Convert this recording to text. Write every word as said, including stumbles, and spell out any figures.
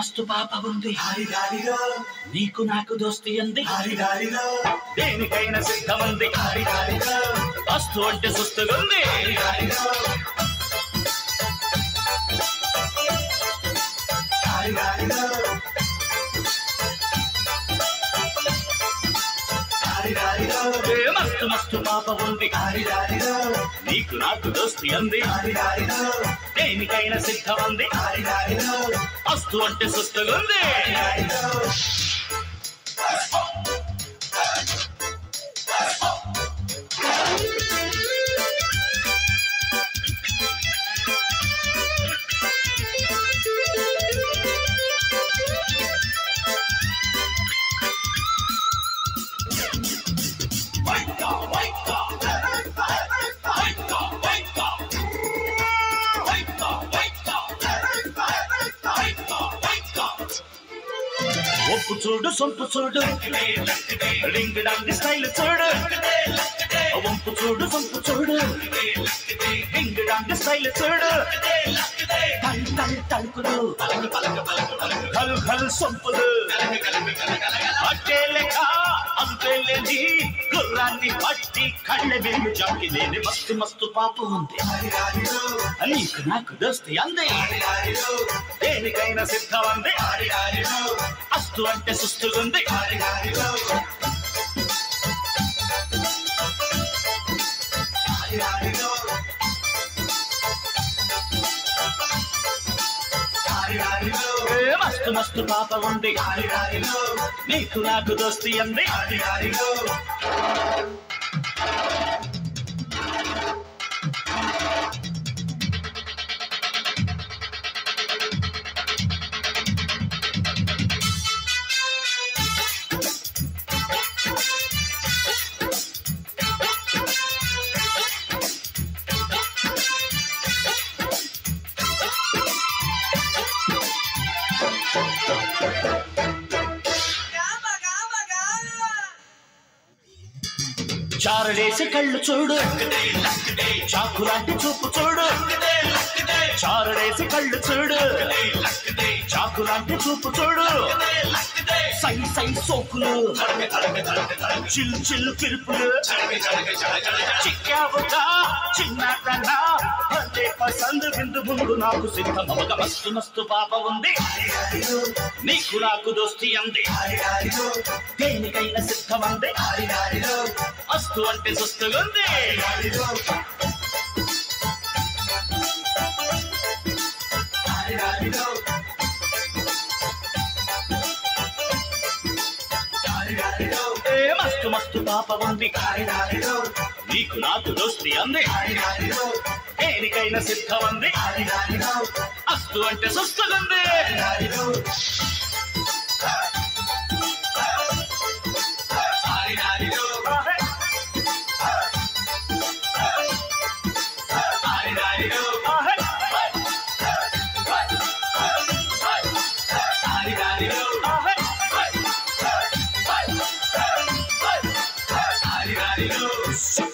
మస్తు పాప ఉంది నీకు నాకు దోస్తి అంది దేనికైనా సిద్ధమంది అస్తు అంటే సుస్తుగుంది మస్తు మస్తు పాప ఉంది నీకు నాకు దోస్తి అంది దేనికైనా సిద్ధమంది అస్తు అంటే సుస్తుగుంది ఒప్పు చూడు సొంపు చూడు రింగ్ డాంగ్ స్టైల్ చూడు వంపు చూడు సొంపు చూడు రింగ్ డాంగ్ స్టైల్ చూడు తల్ తల్ తలుకులు హల్ హల్ సొంపులు అట్టే లెక్క అంతేలేని గుర్రాన్ని పట్టి కళ్ళ వేలు జాకి లేని మస్తు మస్తు పాప ఉంది నీకు నాకు దోస్తి అంది దేనికైనా సిద్ధం అంది అస్తు అంటే సుస్తుగుంది మస్తు మస్తు పాప ఉంది నీకు నాకు దోస్తి అంది చారడేసి కళ్ళు చూడు చాకులాంటి చూపు చూడు చారడేసి కళ్ళు చూడు చాకులాంటి చూపు చూడు సై సై సోకులు చిల్ చిల్ పిలుపులు చిక్కావుగా చిన్నకన్నా అదే పసందు విందు ముందు నాకు సిద్ధమవగా మస్తు మస్తు పాప ఉంది నీకు నాకు దోస్తి అంది దేనికైనా సిద్ధమంది అస్తు అంటే సుస్తుగుంది మస్తు మస్తు పాప ఉంది నీకు నాకు దోస్తి అంది దేనికైనా సిద్ధమంది అస్తు అంటే సుస్తుగుంది So